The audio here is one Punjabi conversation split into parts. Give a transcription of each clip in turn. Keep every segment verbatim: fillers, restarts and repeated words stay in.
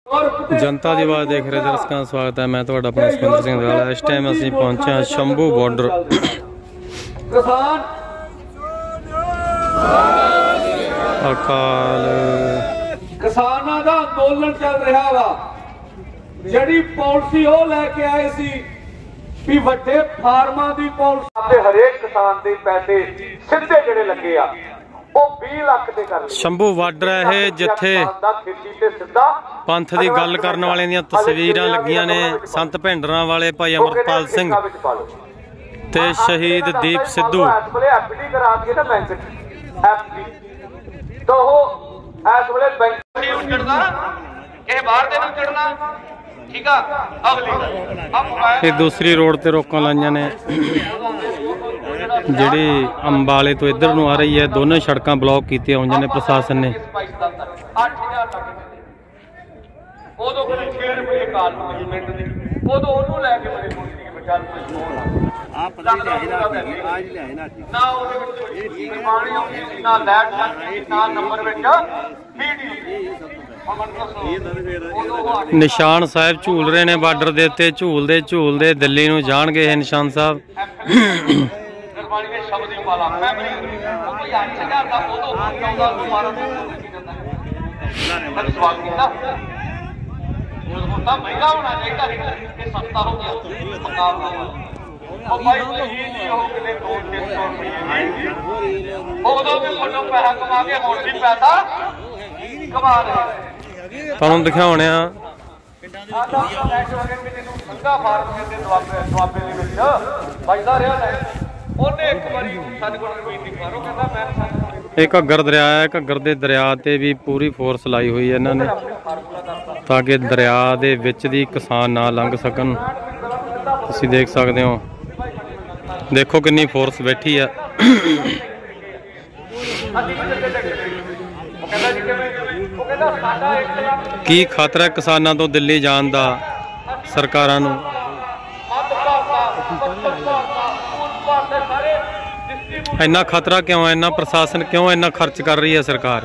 जनता की आवाज़ देख रहे दर्शकों का स्वागत है। मैं तुहाडा अपना सुखविंदर सिंह राला। इस टाइम असीं पहुंचे हां शंभू बॉर्डर। अकाल किसानां दा अंदोलन चल रहा वा। जिहड़ी पॉलिसी वो लैके आए सी भी वड्डे फार्मां दी पॉलिसी ते हरेक किसान दे पैसे सिद्धे जिहड़े लगे आ शंभू बार्डर है जिथे पंथ की गल करने वाले दियां तस्वीरां लगियां ने। संत भिंडरां वाले भाई अमरपाल सिंह ते शहीद दीप सिद्धू। ये दूसरी रोड ते रोकां लाइयां ने जिहड़ी अंबाले तो इधर नूं आ रही है। दोनों सड़कां ब्लॉक कीतियां होईयां ने प्रशासन ने। निशान साहब झूल रहे ने बार्डर दे उत्ते। झूलदे झूलदे दिल्ली नूं जाणगे ये निशान साहब। तुहानूं दिखाउने आ एक घग्गर दरिया है। घग्गर दे दरिया ते भी पूरी फोर्स लाई हुई है इन्होंने ताकि दरिया दे विच दी किसान ना लंघ सकन। तुसीं देख सकते हो, देखो कितनी फोर्स बैठी है। की खतरा किसानां तो दिल्ली जाण दा सरकारां नूं? इन्ना खतरा क्यों है? इन्ना प्रशासन क्यों इन्ना खर्च कर रही है सरकार?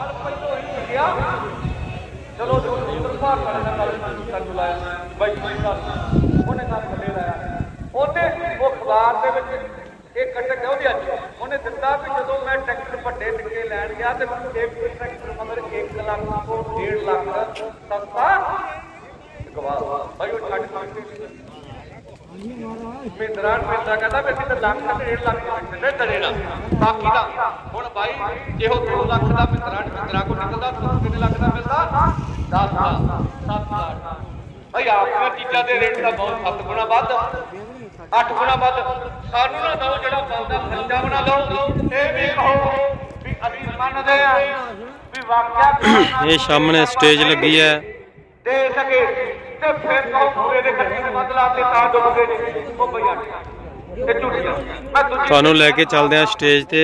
ये सामने स्टेज लगी है। तुहानूं लैके चलदे हां स्टेज ते।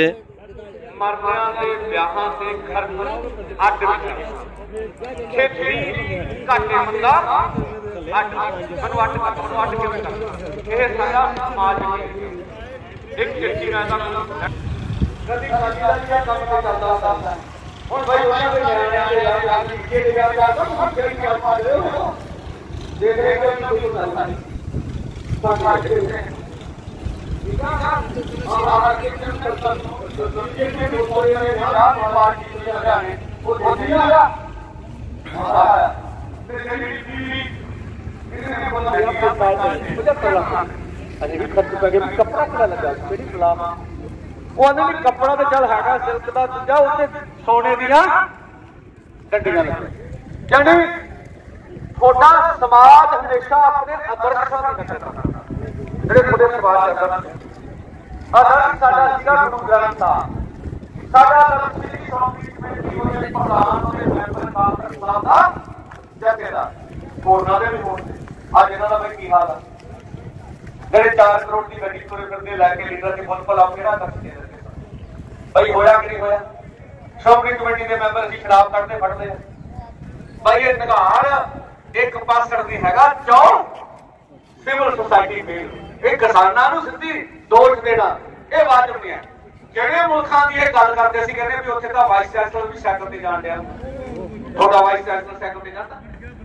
कपड़ा तो चल है सिल्क का दूजा उत्ते सोने दियां डंडियां लगी। थोड़ा समाज हमेशा अपने आदर्शों की नकल करता। ਜਿਹੜੇ ਤੁਹਾਡੇ ਸਵਾਲ ਕਰਦਾ ਆਦਰਸ਼ ਸਾਡਾ ਸੀਗਾ ਗੁਰੂ ਗ੍ਰੰਥ ਸਾਹਿਬ। ਸਾਡਾ ਸ੍ਰੀ ਸ਼੍ਰੋਮਣੀ ਕਮੇਟੀ ਦੇ ਪ੍ਰਧਾਨ ਤੇ ਮੈਂਬਰ ਕਾਂਗਰਸ ਸਾਹਿਬ ਦਾ ਜਥੇਦਾਰ ਹੋਰਨਾਂ ਦੇ ਵੀ ਹੋਣ। ਅੱਜ ਇਹਨਾਂ ਦਾ ਕੀ ਹਾਲ ਆ? ਜਿਹੜੇ ਚਾਰ ਕਰੋੜ ਦੀ ਗੱਡੀ ਤੁਰੇ ਫਿਰਦੇ ਲੈ ਕੇ ਲੀਡਰ ਦੇ ਮੁੱਲ ਭਲਾ ਕਿਹੜਾ ਕਰਦੇ ਨੇ ਭਾਈ? ਹੋਇਆ ਕਿ ਨਹੀਂ ਹੋਇਆ? ਸ਼੍ਰੋਮਣੀ ਕਮੇਟੀ ਦੇ ਮੈਂਬਰ ਅਸੀਂ ਸ਼ਰਾਬ ਕੱਢਦੇ ਫੜਦੇ ਆ ਭਾਈ। ਇਹ ਨਿਗਾਰ ਇੱਕ ਪਾਸੜ ਦੀ ਹੈਗਾ ਚੌ ਸਿਵਲ ਸੁਸਾਇਟੀ ਮੇਲ। ਇਹ ਕਿਸਾਨਾਂ ਨੂੰ ਸਿੱਧੀ ਦੋਸ਼ ਦੇਣਾ ਇਹ ਵਾਜਬ ਨਹੀਂ ਹੈ। ਜਿਹੜੇ ਮੁਲਕਾਂ ਦੀ ਇਹ ਗੱਲ ਕਰਦੇ ਸੀ ਕਹਿੰਦੇ ਵੀ ਉੱਥੇ ਤਾਂ ਵਾਈਸ ਚਾਂਸਲਰ ਵੀ ਸਾਈਕਲ ਤੇ ਜਾਣ ਡਿਆ। ਤੁਹਾਡਾ ਵਾਈਸ ਚਾਂਸਲਰ ਸਾਈਕਲ ਤੇ ਜਾਂਦਾ?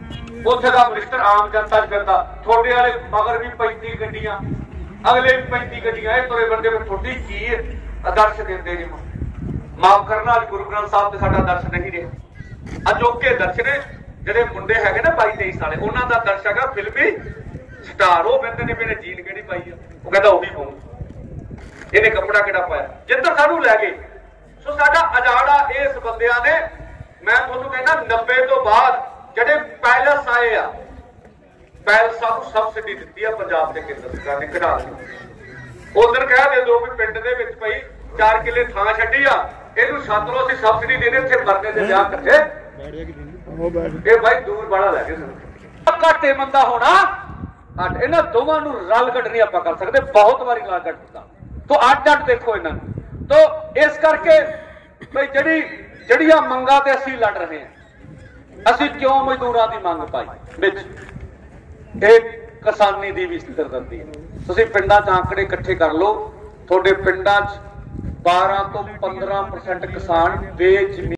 ਉੱਥੇ ਦਾ ਮਿਨਿਸਟਰ ਆਮ ਜਨਤਾ ਚ ਫਿਰਦਾ, ਤੁਹਾਡੇ ਵਾਲੇ ਮਗਰ ਵੀ ਪੈਂਤੀ ਗੱਡੀਆਂ, ਅਗਲੇ ਵੀ ਪੈਂਤੀ ਗੱਡੀਆਂ, ਇਹ ਤੁਰੇ ਬੰਦੇ ਵਿੱਚ ਤੁਹਾਡੀ ਕੀ ਆਦਰਸ਼ ਦਿੰਦੇ ਜੀ? ਮਾਫ ਕਰਨਾ, ਅੱਜ ਗੁਰੂ ਗ੍ਰੰਥ ਸਾਹਿਬ ਤੇ ਸਾਡਾ ਆਦਰਸ਼ ਨਹੀਂ ਰਿਹਾ। ਅਜੋਕੇ ਦਰਸ਼ ਨੇ ਜਿਹੜੇ ਮੁੰਡੇ ਹੈਗੇ ਨਾ ਬਾਈ ਤੇਈ ਸਾਲੇ, ਉਹਨਾਂ ਦਾ ਆਦਰਸ਼ ਹੈਗਾ ਫਿਲਮੀ ਸਟਾਰ। ਉਹ ਕਹਿੰਦੇ ਨੇ ਮੇਰੇ ਜੀਨ ਕਿਹੜੀ ਪਾਈ ਆ, ਉਹ ਕਹਿੰਦਾ ਉਹੀ ਪਾਉਂ, ਇਹਨੇ ਕੱਪੜਾ ਕਿਹੜਾ ਪਾਇਆ, ਜਿੱਧਰ ਸਾਨੂੰ ਲੈ ਗਏ। ਸੋ ਸਾਡਾ ਅਜਾੜਾ ਇਸ ਬੰਦਿਆਂ ਨੇ, ਮੈਂ ਤੁਹਾਨੂੰ ਕਹਿੰਦਾ ਨੱਬੇ ਤੋਂ ਬਾਅਦ ਜਿਹੜੇ ਪੈਲਸ ਆਏ ਆ, ਪੈਲਸਾਂ ਨੂੰ ਸਬਸਿਡੀ ਦਿੱਤੀ ਆ ਪੰਜਾਬ ਦੇ ਕੇਂਦਰ ਸਰਕਾਰ ਨੇ, ਕਢਾ ਦਿੱਤੀ। ਉਧਰ ਕਹਿ ਦੇ ਦੋ ਵੀ ਪਿੰਡ ਦੇ ਵਿੱਚ ਭਾਈ ਚਾਰ ਕਿੱਲੇ ਥਾਂ ਛੱਡੀ ਆ, ਇਹਨੂੰ ਛੱਤ ਲੋ, ਅਸੀਂ ਸਬਸਿਡੀ ਦੇ ਦੇ, ਇੱਥੇ ਮਰਨੇ ਦੇ ਵਿਆਹ ਇਕੱਠੇ। ਇਹ ਭਾਈ ਦੂਰ ਬੜਾ ਲੈ ਗਏ ਸਾਨੂੰ। ਘਾਟੇ ਮੰਦਾ ਹੋਣਾ, ਇਹਨਾਂ ਦੋਵਾਂ ਨੂੰ ਰਲ ਕੱਢ ਨਹੀਂ ਆਪਾਂ ਕਰ ਸਕਦੇ, ਬਹੁਤ ਵਾਰੀ ਰਲ ਕੱਢ ਦਿੱਤਾ। ਤੋ ਅੱਡ ਅੱਡ ਦੇਖੋ ਇਹਨਾਂ ਨੂੰ। ਤੋ ਇਸ ਕਰਕੇ ਭਾਈ ਜਿਹੜੀ ਜਿਹੜੀਆਂ ਮੰਗਾਂ ਤੇ ਅਸੀਂ ਲੜ ਰਹੇ ਹਾਂ, ਅਸੀਂ ਕਿਉਂ ਮਜ਼ਦੂਰਾਂ ਦੀ ਮੰਗ ਪਾਈ ਵਿੱਚ, ਇਹ ਕਿਸਾਨੀ ਦੀ ਵੀ ਸਿਰਦਰਦੀ ਹੈ। ਤੁਸੀਂ ਪਿੰਡਾਂ 'ਚ ਆંકੜੇ ਇਕੱਠੇ ਕਰ ਲਓ, ਤੁਹਾਡੇ ਪਿੰਡਾਂ 'ਚ ਬਾਰਾਂ ਤੋਂ ਪੰਦਰਾਂ ਪਰਸੈਂਟ ਕਿਸਾਨ ਬੇਜ਼ਮੀਨ